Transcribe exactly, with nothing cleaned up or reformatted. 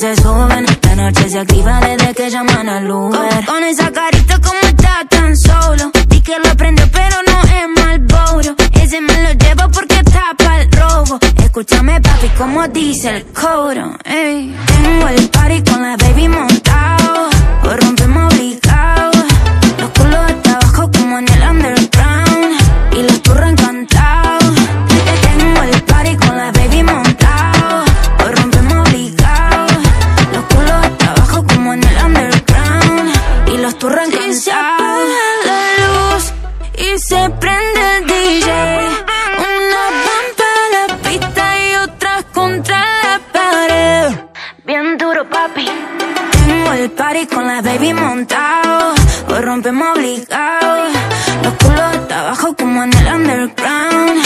se suben. La noche se activa desde que llaman al Uber. Con, con esa carita como está tan solo. Di que lo prendió pero no es Marlboro. Ese me lo llevo porque está pa'l robo. Escúchame papi como dice el coro, ey. Tengo el party con la baby montado. Hoy rompemos obligado. Los culos hasta abajo como en el underground. Y los turros encantados. Tengo el party con la baby montado. Hoy rompemos obligado. Los culos hasta abajo como en el underground. Y los turros encantados. Y se apaga la luz y se prende el D J. Una van para la pista y otras contra la pared. Bien duro papi. Tengo el party con la baby montado. Hoy rompemos obligado. Los culos hasta abajo como en el underground.